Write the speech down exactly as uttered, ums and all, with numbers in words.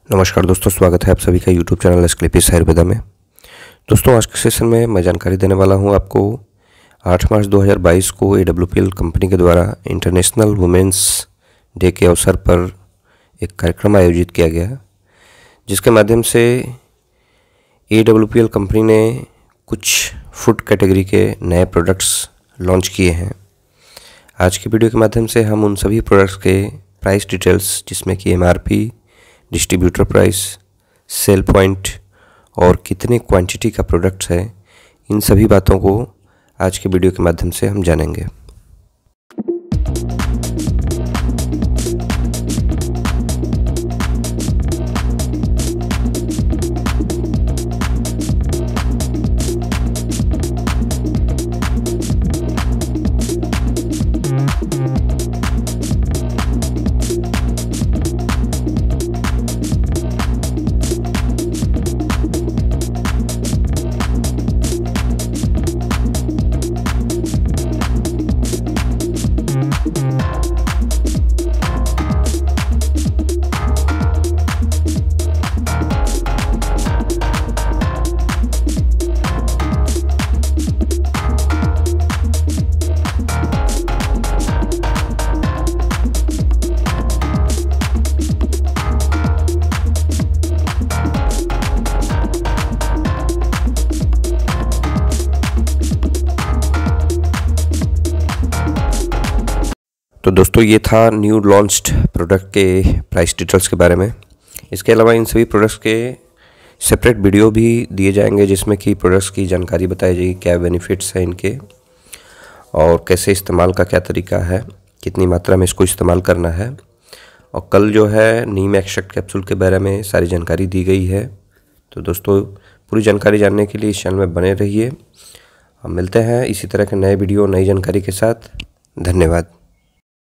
नमस्कार दोस्तों, स्वागत है आप सभी का यूट्यूब चैनल एस्क्लेपियस आयुर्वेदा में। दोस्तों, आज के सेशन में मैं जानकारी देने वाला हूं आपको। आठ मार्च दो हज़ार बाईस को A W P L company के द्वारा इंटरनेशनल वुमेंस डे के अवसर पर एक कार्यक्रम आयोजित किया गया, जिसके माध्यम से A W P L company ने कुछ फूड कैटेगरी के नए प्रोडक्ट्स लॉन्च किए हैं। आज की वीडियो के माध्यम से हम उन सभी प्रोडक्ट्स के प्राइस डिटेल्स, जिसमें कि M R P, distributor price, sale point और कितने क्वांटिटी का प्रोडक्ट्स है, इन सभी बातों को आज के वीडियो के माध्यम से हम जानेंगे। तो दोस्तों, ये था न्यू लॉन्च्ड प्रोडक्ट के प्राइस डिटेल्स के बारे में। इसके अलावा इन सभी प्रोडक्ट्स के सेपरेट वीडियो भी दिए जाएंगे, जिसमें कि प्रोडक्ट्स की जानकारी बताई जाएगी, क्या बेनिफिट्स हैं इनके और कैसे इस्तेमाल का क्या तरीका है, कितनी मात्रा में इसको इस्तेमाल करना है। और कल जो है नीम एक्सट्रैक्ट कैप्सूल के बारे में सारी जानकारी दी गई है। तो दोस्तों, पूरी जानकारी जानने के लिए इस चैनल में बने रहिए। हम मिलते हैं इसी तरह के नए वीडियो, नई जानकारी के साथ। धन्यवाद।